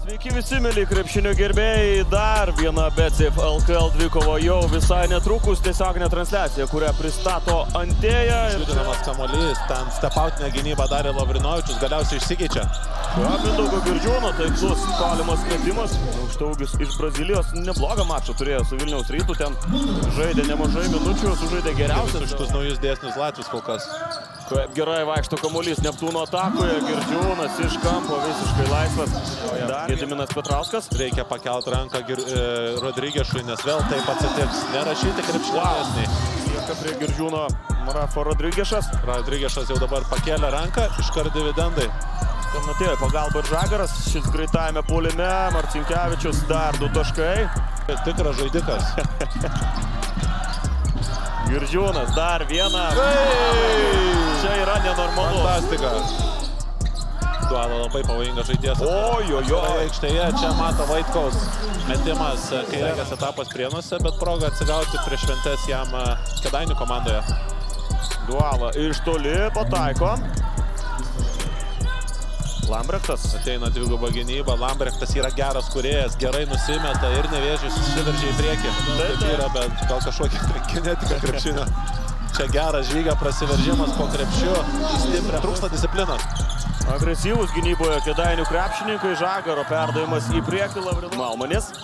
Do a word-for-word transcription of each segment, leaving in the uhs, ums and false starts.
Sveiki visi, mėly krepšinio gerbėjai, dar viena BCF L K L dvikova jau visai netrukus, tiesioginė transliacija, kurią pristato Antėja. Išjudinamas kamuolys, ten stepautinę gynybą darė Lavrinovičius, galiausiai išsikeičia. Mindaugo Girdžiūno taiklus tolimas metimas, aukštaūgis iš Brazilijos, neblogą mačą turėjo su Vilniaus Rytu, ten žaidė nemažai minučių, sužaidė geriausias. Už šitus naujus dėsnius Latvius kol kas. Kaip gerai vaikšto kamuolys Neptūno atakoje, Girdžiūnas iš kampo visiškai laisvas. Dar Gediminas Petrauskas. Reikia pakelt ranką Gir e, Rodrigešui, nes vėl taip atsitiks. Nerašyti krepšinėsniai. Lieka prie Girdžiūno Rafa Rodrigešas. Rodrigešas jau dabar pakėlė ranką, iškart dividendai. Ten atėjo pagalba ir Žagaras, šis greitajame puolime, Marcinkevičius dar du taškai. Tikras žaidikas. Girdžiūnas dar vieną. Čia yra nenormalu. Fantastika. Dualo labai pavojingas žaidėjas. Ojojo. Aikštėje čia mato Vaitkaus metimas kairės etapas Prienuose, bet proga atsigauti prieš šventes jam Kėdainių komandoje. Dualą iš toli pataiko. Lambrechtas. Ateina dviguba gynyba. Lambrechtas yra geras kūrėjas, gerai nusimeta ir Nevėžis susiveržia į priekį. Taip yra, bet gal kažkokia genetika krepšinio. Čia geras žygio prasiveržimas po krepšiu. Įstiprė. Trūksta disciplinos. Agresyvus gynyboje Kėdainių krepšininkai. Žagaro perdavimas į priekį. Lavrinovičius. Malmanis.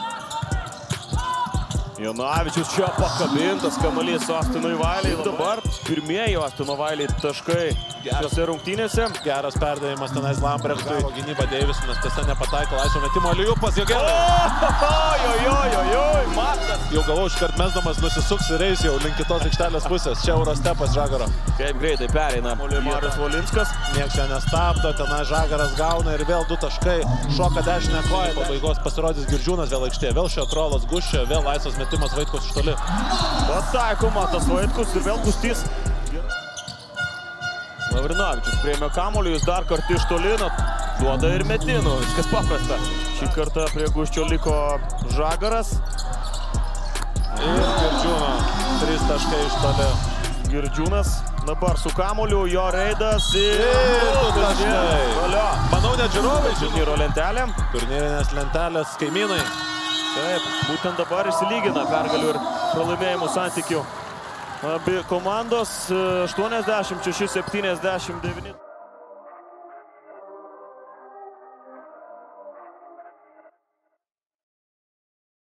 Jonavičius čia pakabintas kamuolys Austinui Vailiai. Dabar pirmieji Austino Vailiai taškai šiose rungtynėse. Geras perdavimas tenais Lambrechtui. Gynyba Deivisonas tiesa nepataiko. Laisvo metimo Liupas Jogelė. Ojojojojoj, matas. Jau galvau, iškart mesdamas nusisuks ir eis jau link kitos aikštelės pusės. Čia Eurostepas Žagaro. Kaip greitai pereina Marius Volinskas. Nieks čia nestabdo, tenai Žagaras gauna ir vėl du taškai. Šoka dešinę koją. Pabaigos pasirodys Girdžiūnas vėl aikštėje. Vėl Šiotrolas guščia, vėl laisvas metimas Vaitkus iš toli. Pataikoma tas Vaitkus ir vėl Gustys. Lavrinovičius priėmė kamuolį, jis dar kartą iš toli, duoda ir metinų, viskas paprasta. Šį kartą prie Guščio liko Žagaras. Ir Girdžiūno, trys taškai iš toli. Girdžiūnas dabar su kamuoliu, jo reidas ir... du taškai. Manau, net žiūrovai. Turnyro lentelė. Turnyrinės lentelės kaimynai. Taip, būtent dabar išsilygina pergalių ir pralaimėjimų santykių. Abi komandos aštuoniasdešimt šeši septyniasdešimt devyni.